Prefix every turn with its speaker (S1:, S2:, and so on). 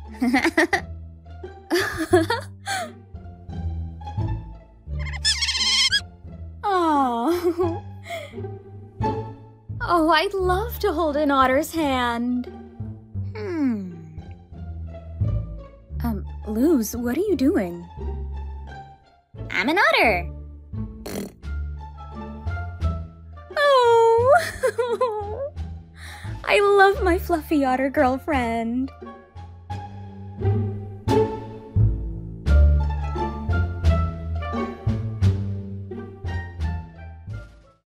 S1: Oh. Oh, I'd love to hold an otter's hand. Luz, what are you doing?
S2: I'm an otter.
S1: Oh, I love my fluffy otter girlfriend.